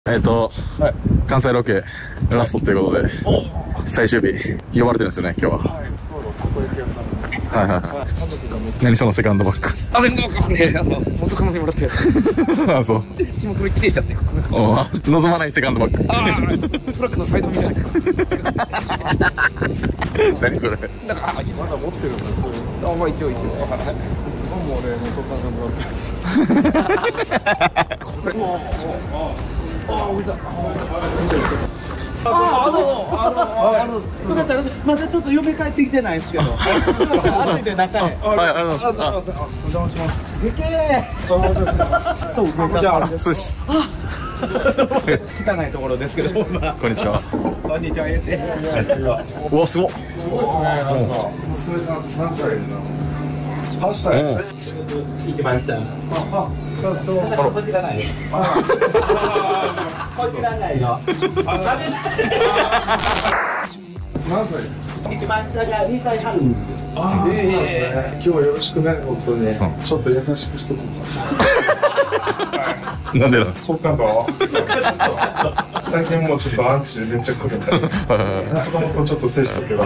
関西ロケラストっていうことで、最終日、呼ばれてるんですよね、今日は。はいはいはい。何そのセカンドバッグ。 セカンドバッグ元カノにもらったやつ。 あ、そう。 仕事で切れちゃって。 望まないセカンドバッグ。 トラックのサイドみたいな。 何それ。 なんか、まだ持ってるんだ、それ。まあ一応。もう俺、元カノにもらったやつ。これ。 まだちょっと嫁帰ってきてないですけど。後で中へ。 はい、ありがとうございます。 お邪魔します。でけえ。そうです。汚いところですけど。こんにちは。 こんにちは。 うわ、すごっ。 すごいですね。なんか娘さん何歳なの？8歳。 行きました。こちらないよ。こちらないよ。 何歳？ 一番下が2歳半。 ああ、そうなんですね。今日はよろしくね、本当に。ちょっと優しくしとこうか。 なんでなの？ そうかと。最近もうちょっとアンチめっちゃ来るんで。子供とちょっと接しとけば。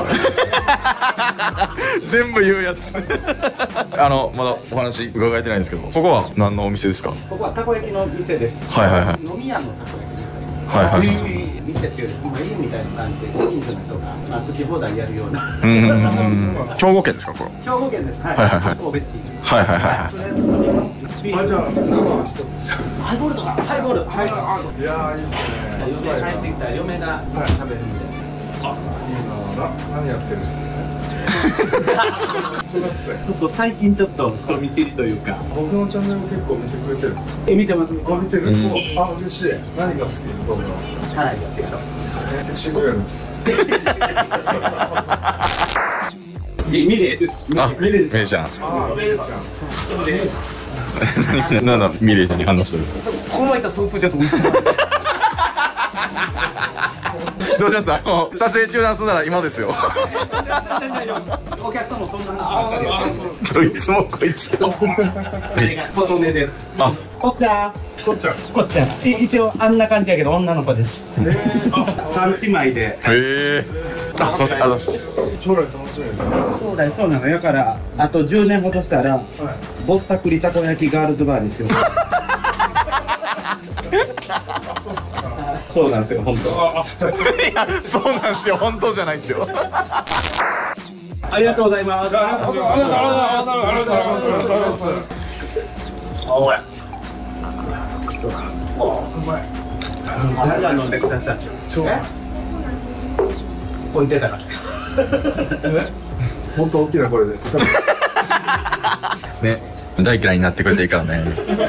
全部言うやつ。まだお話伺えてないんですけど、そこは何のお店ですか？ ここはたこ焼きの店です。 はいはいはい。 飲み屋のたこ焼き。 はいはい。 店っていうより今家みたいな感じでご近所の人が好き放題やるような。 兵庫県ですかこれ？ 兵庫県です。はいはいはい。 神戸市。 はいはいはい。 じゃあ生は一つ。 ハイボールとか。ハイボール。 いやーいいっすね。 嫁帰ってきたら嫁が食べるんで。 あ、いいな。何やってるんですか？小学生。 そう最近ちょっと人見知りというか。 僕のチャンネル結構見てくれてる。 見てます。 見てる。あ、嬉しい。何が好き？動画。 辛いやつやろ。 セクシーくれるんですか？ ミレーです。 あ、ミレーちゃん。なんだミレーちゃんに反応してる。 この前いたソープじゃと思って。 どうします？撮影中断するなら今ですよ。 お客さんもそんな話。 どいつもこいつも。 細めです。 あ、 こっちゃん。こっちゃん。一応あんな感じやけど女の子です。三姉妹で。 あ、すみません、ありがとうございます。 将来楽しみですね。 そうなの。だからあと10年ほどしたらぼったくりたこ焼きガールズバーにしよう。そうなんですよ、本当。 いや、そうなんですよ、本当じゃないですよ。 ありがとうございます。 ありがとうございます。 おい。 うまい。 誰が飲んでください。置いてたから。 もっと大きな声で。 ね、大嫌いになってくれていいからね。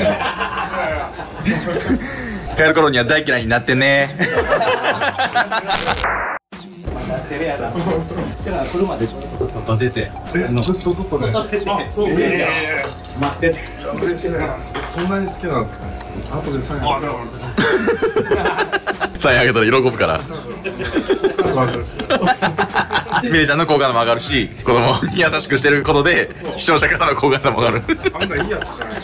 帰る頃には大嫌いになってね。 車でちょっと外出て。 ちょっと外ね。 待ってて。 そんなに好きなんですか？後でサイン。 サインあげたら喜ぶから。ミレちゃんの好感度も上がるし、子供に優しくしてることで視聴者からの好感度も上がる。 あんないいやつじゃない。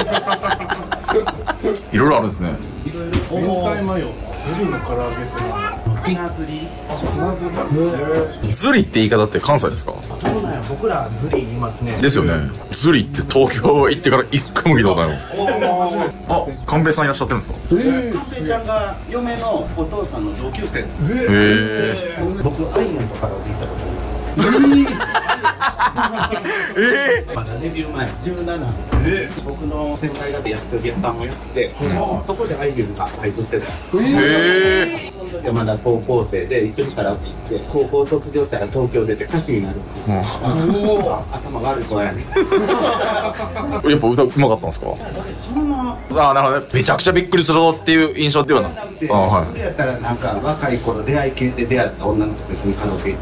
いろいろあるんですね。 明太マヨ、ズリの唐揚げって砂ずり。 砂ずり。 ズリって言い方って関西ですか？ そうなんや、僕らずり言いますね。 ですよね。ズリって東京行ってから一回も聞いたことないの。あ、寛平さんいらっしゃってるんですか？ 寛平ちゃんが嫁のお父さんの同級生。僕アイアンとカラオケ行ったことあります。まだデビュー前17。僕の先輩がやってる月間をやってて、そこでアイビューがバイトしてた。その時はまだ高校生で一緒にカラオケ行って、高校卒業したら東京出て歌手になる。頭悪い子やね。 やっぱ歌うまかったんですか？ そんな。 あ、なるほどね。めちゃくちゃびっくりするっていう印象ではない。あ、はい。 それやったらなんか若い頃出会い系で出会った女の子と一緒にカラオケ行って。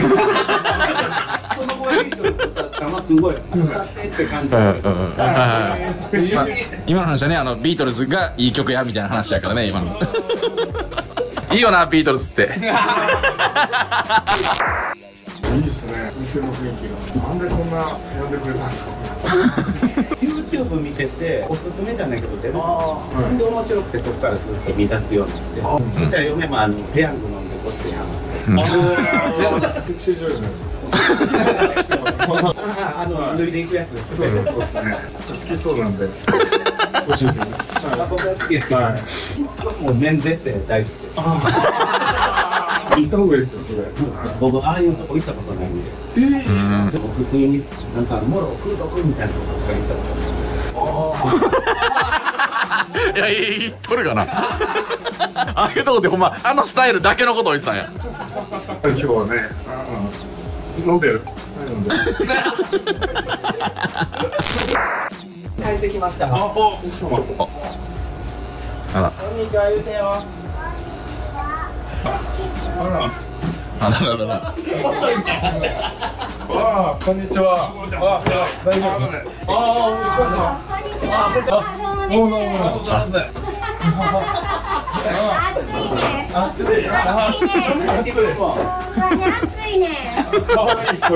その後ビートルズだったらすごい歌ってって感じ。 今の話はね、ビートルズがいい曲やみたいな話やからね、今の。いいよな、ビートルズって。 いいですね。 店の雰囲気が。なんでこんな呼んでくれたんですか。 YouTube 見てておすすめじゃないけど出るんで面白くてそこからずっと見出すようになって、じゃあ嫁もペヤング飲んでこっちにハマって、 セクシー女優じゃないですか。 脱いでいくやつです。 そうですね。好きそうなんで。欲しいです。 僕が好きです。もう面絶対大好きです。 行った方がいいですよ、それ。 僕ああいうとこ行ったことないんで。普通になんかもろ風俗みたいなとこ行ったことない。 いや、言っとるかな。ああいうとこでほんまあのスタイルだけのことを言ってたんや。 今日はね、飲んでる。 帰ってきました。 あら。 こんにちは言うてよ。 あらららら。 ああ、こんにちは。大丈夫ね。ああ、お疲れ様。どうも。暑いね。可愛い声。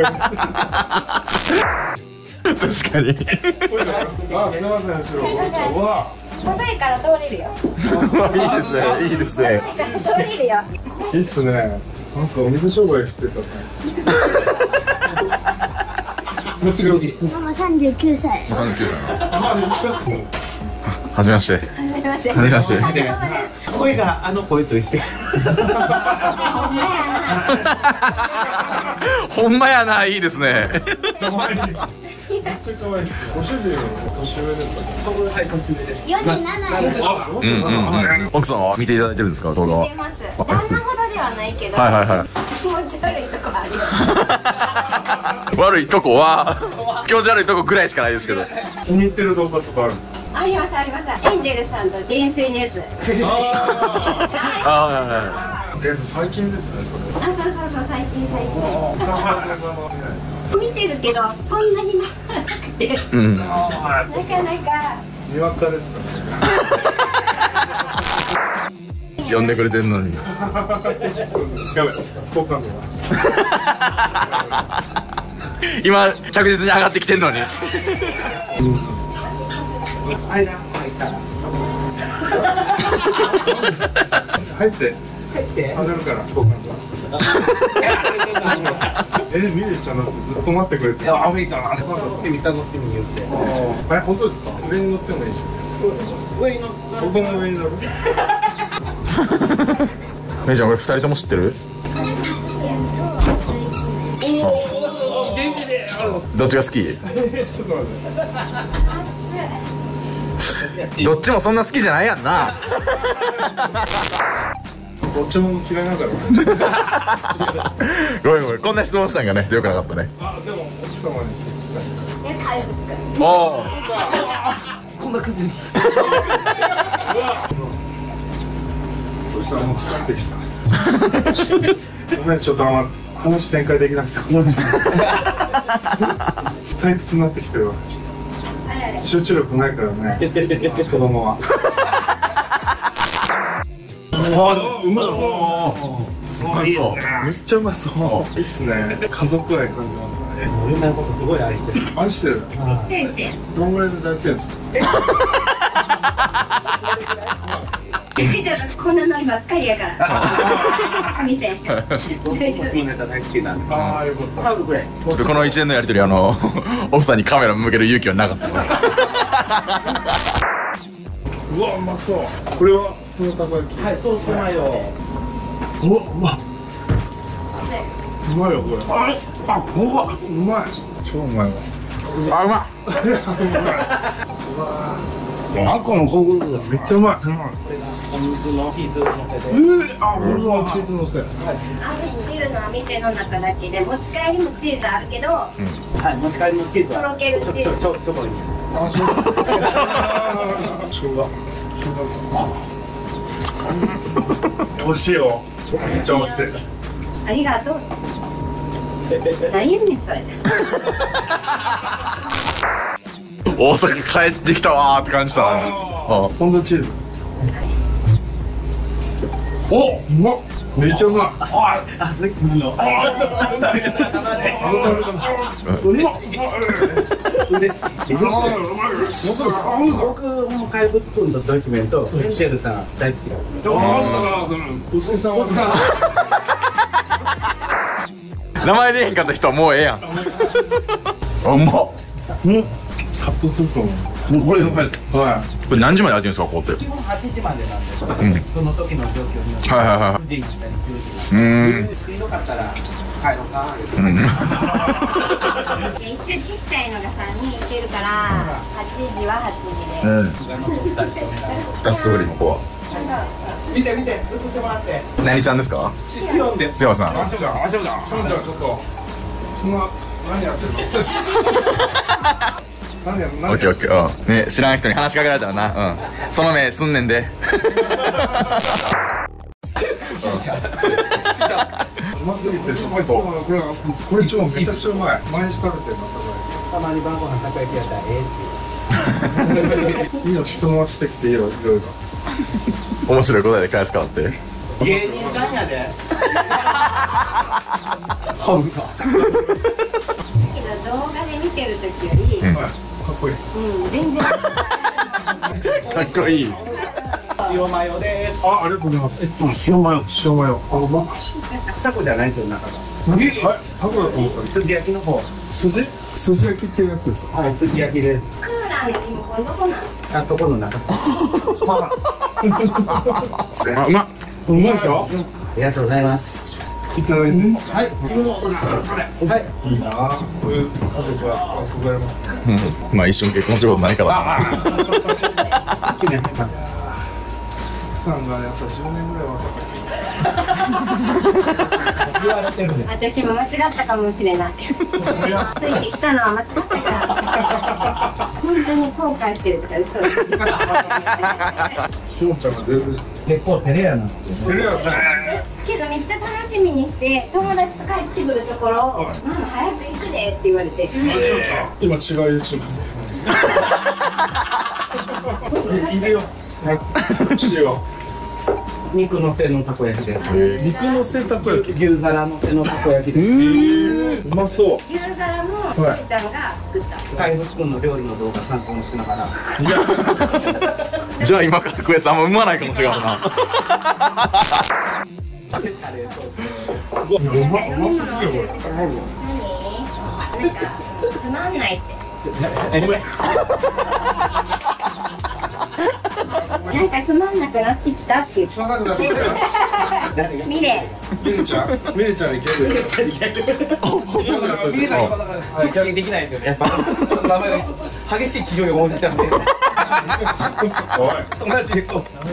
確かに。 あ、すみません、後ろ。わあ。 細いから通れるよ。 いいですね、いいですね。 通れるよ。 いいっすね。なんかお水商売してたね。 ママ39歳。 39歳。はじめまして。 はじめまして。 はじめまして。 声があの声と一緒。 ほんまやな、いいですね。 可愛い。めっちゃ可愛い。ご主人年上ですか。 はい、年上です。 47。 奥さんは見ていただいてるんですか、動画は。 見てます。旦那ほどではないけど。 はいはいはい。 気持ち悪いとこあるよ。 悪いとこは気持ち悪いとこぐらいしかないですけど。 気に入ってる動画とかあるんですか。 ありますあります。エンジェルさんと泥酔のやつ。 ああ、はいはい。 最近ですね、それ。 あ、そう最近。見てるけどそんなになくて。なかなか。 にわかですかね。 呼んでくれてるのに。 やばい、好感度が。 今着実に上がってきてんのに。 入った。 入って。上がるから、好感度。ミリちゃんだってずっと待ってくれて。いや、いいかな。 楽しみに言って。 本当ですか。上に乗ってもいいし。 上に乗っ僕も上に乗る。 姉ちゃん、これ2人とも知ってる？どっちが好き？ ちょっと待って。 どっちもそんな好きじゃないやんな。 どっちも嫌いなんだろう。 ごめん、こんな質問したんがね、よくなかったね。 あ、でも奥様に聞きたいです。 おお。 こんなクズに。 どうしたらもう疲れてきた。ごめん、ちょっと話展開できなくて。退屈になってきてるわ。集中力ないからね。子供は。うまそう。めっちゃうまそう。いいっすね。家族愛感じますね。 嫁のことすごい愛してる。 愛してる。どんぐらいで抱いてるんですか。 こんなのばっかりやから。神線。 僕もネタ大好きなんで。 ああ、よかった。 タオルくらい。 ちょっとこの一連のやりとり、奥さんにカメラ向ける勇気はなかった。 うわ、うまそう。これは普通のたこ焼き。 はい、そうそうまよ。 うわ、うま。うまいよ、これ。あ、うまい。超うまいわ。 あ、うまっ。 あんこのコクがめっちゃうまい。 お水のチーズを乗せて。 あ、俺はチーズのせ。 ビルのは店の中だけで持ち帰りもチーズあるけど、 はい、持ち帰りのチーズは。 とろけるチーズ。 ちょこに。 生姜。美味しいよ。めっちゃ美味しい。 ありがとう。何やねんそれ。 大阪帰ってきたわーって感じしたな。 ポン酢チーズ。 お、うまっ。めっちゃうまい。 あ、さっきの。嬉しい。僕も怪物くんのドキュメント、ミシェルさん大好きだ。 名前出へんかった人はもうええやん。うまっ。 殺到すると思う。これうまい。はこれ何時までやってるんですか、ここって。 基本8時までなんですけど、 うんその時の状況によって。 はいはいはい。 9時になったり10時になったり。しんどかったら帰ろうか。 一応ちっちゃいのが3人いけるから8時は8時で、 2つくぐりの子は。 見て見て、映してもらって。 何ちゃんですか。 シオンです。 ではさん。 い。しょうちゃん、ちょっと。そんな、何やってるの。何や、 オッケーオッケー。うん。ね、知らん人に話しかけられたらな。うん。その目すんねんで。 うますぎて、これ超めちゃくちゃうまい。毎日食べてるの、 たまに晩ご飯たこ焼きやったらえいいの質問してきていいよ、いろいろ。 面白い答えで返すからって。 え。芸人さんやで。 ハブか。 けど動画で見てる時より、 うんかっこいい。 全然かっこいい。 塩マヨです。 ありがとうございます。塩マヨ。塩マヨ。あ、うまっ。 タコじゃないですよ、中が。 はい、タコだと思った。 すき焼きの方。 筋焼きっていうやつですか。 はい、すき焼きです。 クーラーのリモコンどこなん？ あそこの中。 あ、うまっ。 うまいでしょ。 ありがとうございます。 いただいて。 はい。 はい。いいな。こういう家族はございます。 うん。まあ一緒に結婚することないから。 決めてます。 奥さんがやっぱ10年ぐらい若かっ言われてるね。 私も間違ったかもしれない。ついてきたのは間違ったから本当に後悔してるとか嘘です。 た。しおちゃんが全然。 結構照れやな。 照れやね。 けどめっちゃ楽しみにして友達と帰ってくるところを「ママ早く行くで」って言われて、 今違う YouTube 見てる。いるよ。塩。 肉のせのたこ焼きです。 肉のせたこ焼き。 牛皿のせのたこ焼きです。 うまそう。 牛皿もせいちゃんが作った。 怪物くんの料理の動画参考にしながら。 じゃあ今から食うやつあんまうまないかもしれんからな。 なんか飲み物忘れてた。何？なんかつまんないって。なんかつまんなくなってきたって言って。ミレ。 ミレちゃんいける。 直進できないですよね。名前が激しい気丈が思い出したんで。 おい。 同じと。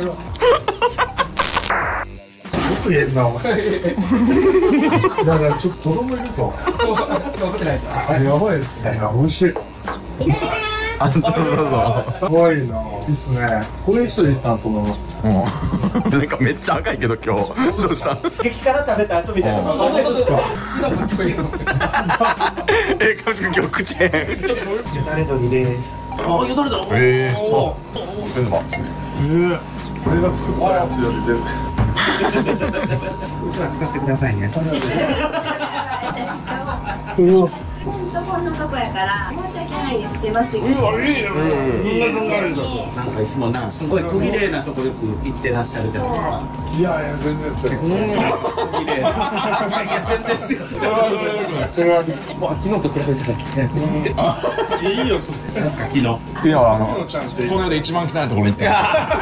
よく言えんなお前。だからちょっと子供いるぞ。 分かってないです。 あ、やばいですね。美味しい。 あ、どうぞどうぞ。 可愛いな。いいっすね。こういう人でいたと思います。 うん。なんかめっちゃ赤いけど今日。どうした？ 激辛食べた後みたいな。 そうえ、神津君今日口変。 誰とにです。 あ、よだれだ。 そういうのもあるんですね。 俺が作ったやつより全然。 うちは使ってくださいね。 本当こんなとこやから申し訳ないです。狭すぎて。 いいね。 なんかいつもな、すごい小綺麗なとこよく行ってらっしゃるじゃないですか。 いやいや全然ですよ。 綺麗な。いや全然ですよ。 それは昨日と比べていいよそれ。 昨日。 いや、 ちゃんってこの間一番汚いところに行ってま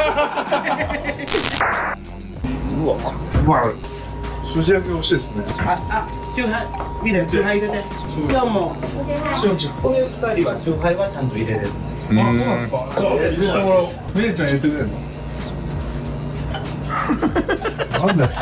まあ筋焼き美味しいですね。 あ、チューハイ、見れ、チューハイ入れて。今日も、 しおちゃん。 この二人はチューハイはちゃんと入れれる。 す。 あ、そうなんですか。じゃあ入れてもらおう。ミレちゃん入れてくれるの。なんだよ。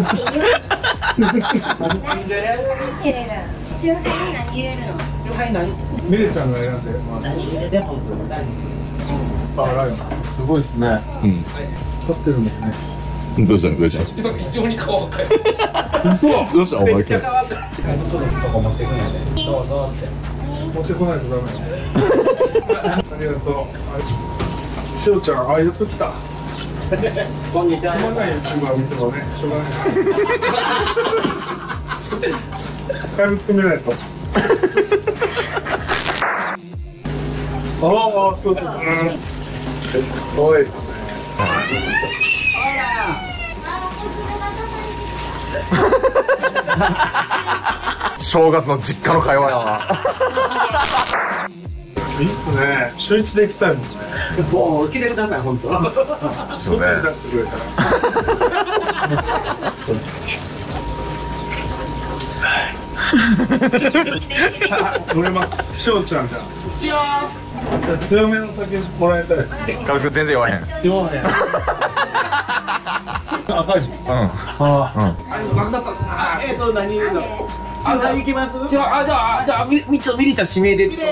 入れる。中華に何入れるの？ チューハイ何？ ミレちゃんが選んで。 何入れても何？ あ、ライオン。すごいですね。 うん。 使ってるんですね。 どうしたのどうしたの。 非常に顔赤い。 嘘。 どうしたお前今日。 とこ持ってくるので。どうぞって。 持ってこないとダメ。ありがとう。しおちゃん、あ、やっと来た。 こんにちは。 つまんない YouTuber 見てもね、しょうがない。怪物決めないと。ああ、そうですね。多いですね。 正月の実家の会話やいいっすね。週一で行きたいもんね。 もう来てください、本当。 な。そうね。 出してくれたら。乗れます。しょうちゃんじゃん。強めの酒もらいたいです。 カズくん全然酔わへん。 弱い。赤いです。 うん。 ああ。 何言うの。あ、行きます。 じゃあミリちゃん指名でちょっ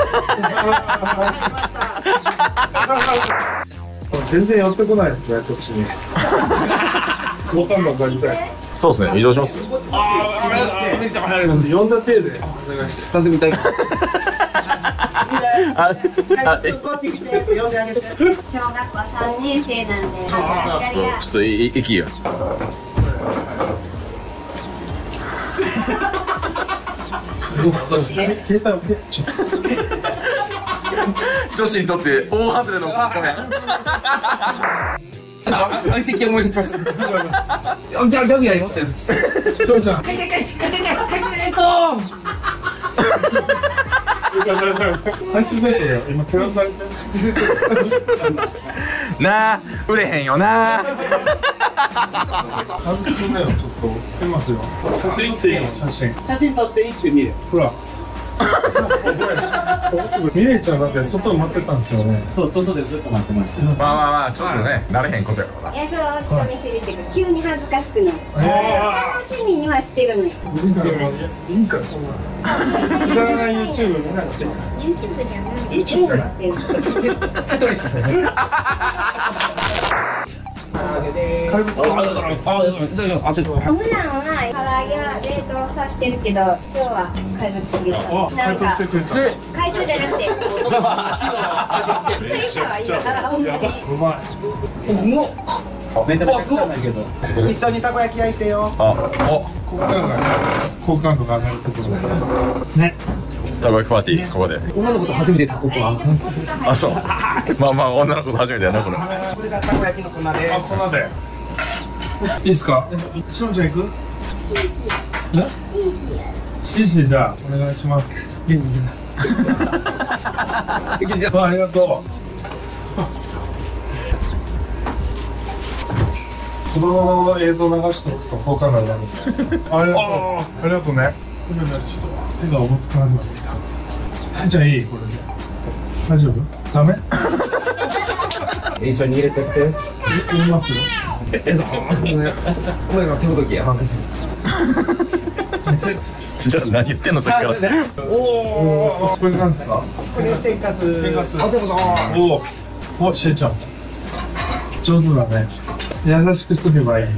と全然寄ってこないですね、こっちに。ご飯ばかりたい。 そうですね。移動します。 ミリちゃん入るので呼んだ手でお願いして。 なんでみたい小学校3年生なんで、恥ずかしがり屋。 ちょっと息よ。 携帯を女子にとって大外れのごめん。 相席思い出しました。ギャグやりますよ。 しょうちゃん。 帰ってないと。 懐中電灯だよ。今照らされてる。 なあ、売れへんよな。 韓国だよ、ちょっと来てますよ。写真っていいの？写真。 写真撮っていいって見る。 ほら。ミレイちゃんだって外待ってたんですよね。 そう、外でずっと待ってました。 まあまあまあ、ちょっとね、慣れへんことやからな。 いや、そう、人見知りっていうか、急に恥ずかしくなる。楽しみにはしてるのよ。 いいから、そんな。くだらない YouTube 見なくていい。 YouTube じゃない。 YouTube じゃない。 テトリスですね。 怪物大丈夫。 普段は唐揚げは冷凍させてるけど、今日は怪物すぎる。 回答してくれた。 怪盗じゃなくて。失礼したわ、今。ほんまに。 うまい。 めちゃめちゃ汚いけど。一緒にたこ焼き焼いてよ。 あ、 好感度が上がるところね。 たこ焼きパーティー、ここで。 女の子と初めてタコパあ、そう。まあまあ、女の子と初めてやな、これ。 これがたこ焼きの粉であ、 す。 粉で。いいっすか。しのちゃん行く。 シーシえ。 ー。シーシーやる。 シーシーじゃあ、お願いします。 現実ありがとう。子供の映像流しておくと好感度上がるんで。ありがとうね。ちょっと手がおぼつかなくなってきた。しんちゃんいいこれで。大丈夫？ダメ？ 一緒に入れてって。 言いますよ。 お前が手ほどきや。 じゃあ何言ってんの、さっきから。 おお。これなんですか？ これ天かす。 天かす。お、しんちゃん。上手だね。優しくしとけばいい。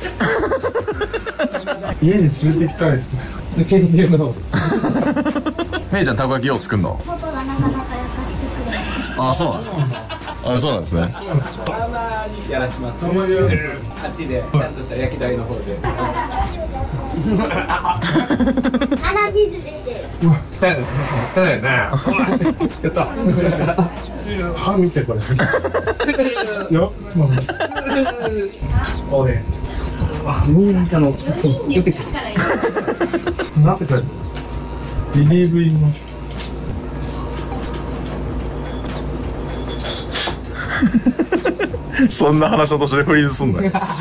家に連れて行きたいですね。 警察用の。 めいちゃん、たこ焼きよう作んの。 パパがなかなか焼かしてくれる。 あ、そうなん。あ、そうなんですね。 たまにやらします。あっちで、ちゃんとした焼き台の方で。 鼻水出てる。 汚いよね。やった。 歯見てこれ。よ、おい。 ミリちゃんの寄ってきた。 なんて書いてある。リリーブインの。 そんな話の途中でフリーズすんのよ。 あ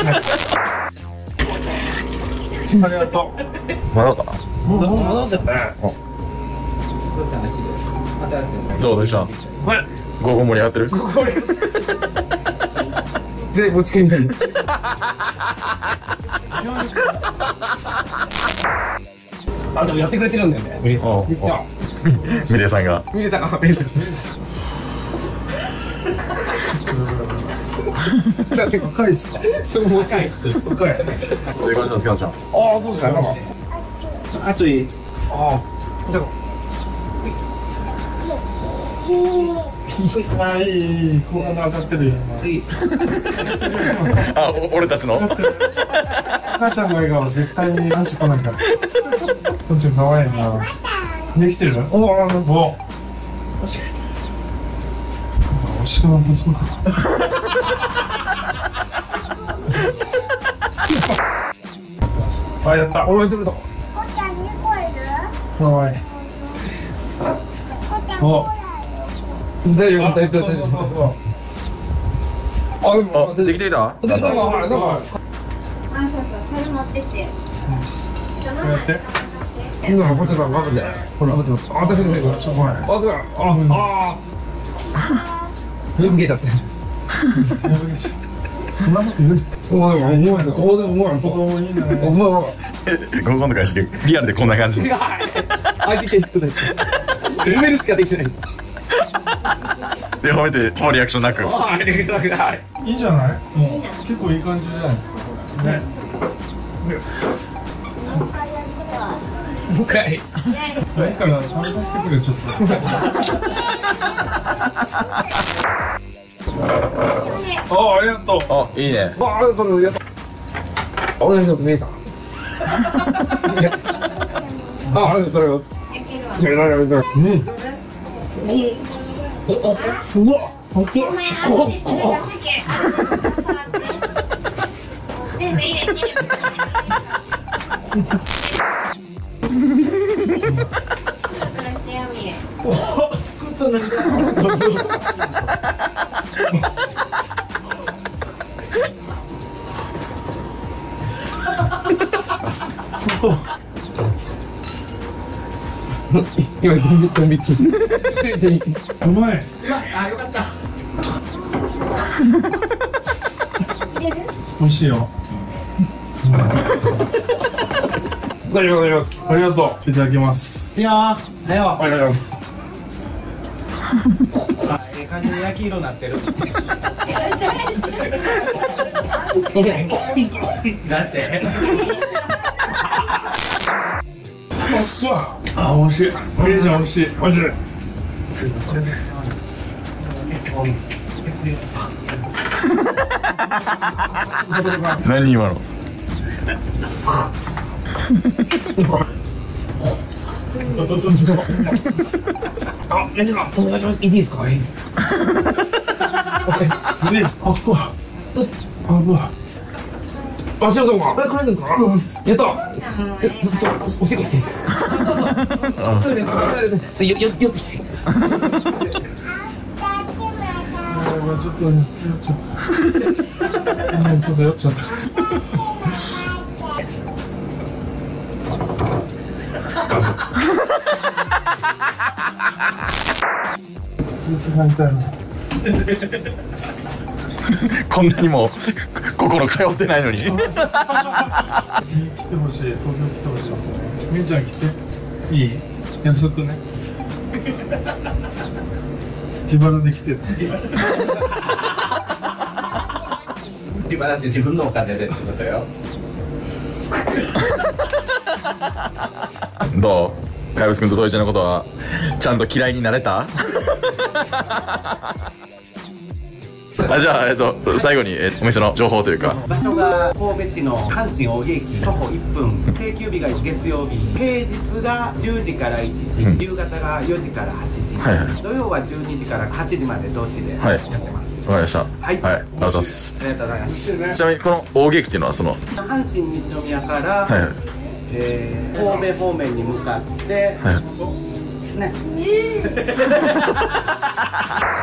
りがとう。 まだかな。 戻ってね。 どうしたん。午後盛り上がってる。 全然持ち帰りみたいな。あ、でもやってくれてるんだよね。ミリさん。めっちゃ。 ミレイさんが。 ミリさんがってる。 若いですか。 若いっす。 若い。 そういう感じなんですか、ちゃん。 ああ、そうですね。 熱い。 ああ。じゃあ。 まあいい、ここが当たってるよ。 あ、俺たちの母ちゃんの笑顔絶対にアンチ来ないから。こんちゃん可愛いな。できてる？おお、惜しくなさそうだ。あ、やった。おい、取れた。 こうちゃん2個いる？ かわいい。お。大丈夫、大丈夫。あ、 できてきた？ あ、そうそう、それ持ってって。 こうやって。今のこっちが待って。ほら、待って。あ、私の方がちょっと前。あ、そうだ。破けちゃって。破けちゃった。そんなこと言う？お前、いいね。 今度からリアルでこんな感じ。 あ、できてる人だ。レベルしかできてない。 で褒めてもうリアクションなく。 あ、レベルなくない。 いいんじゃない？結構いい感じじゃないですか。ね。 もう一回。 いいから食べさせてくれちょっと。あ、ありがとう。 あ、いいね。 あ、ありがとう。やった。お願いします、姉さん。あ、ありがとう。うん。うわ。 お前、全部入れてる。 今ドン引き。 うまい。 あ、よかった。 美味しいよ。ありがとう。いただきます。 いやー、はよ。 ありがとうございます。 ええ感じで焼き色になってる。だって。 あ、美味しい。めっちゃ美味しい。マジで。 何今の？ あ、レンジさん、お願いします。いいですか？いいです。あ、仕事か。これですか？やった。おしっこしていいですか？寄ってきて。 ちょっと酔っちゃった。ちょっと酔っちゃった。 こんなにも心通ってないのに。 来てほしい。東京来てほしいですね。みんちゃん来て。いい？約束ね。自腹で来て。 自腹って自分のお金でってことよ。 どう？怪物くんとトイちゃんのことはちゃんと嫌いになれた？あ、じゃあ、最後に、お店の情報というか。 場所が神戸市の阪神大木駅徒歩1分。定休日が月曜日、平日が10時から1時、夕方が4時から8時、 はいはい、 土曜は12時から8時まで同時でやってます。わかりました。はい、ありがとうございます。 ありがとうございます。 ちなみにこの大木駅っていうのは阪神西宮から、神戸方面に向かって、ね。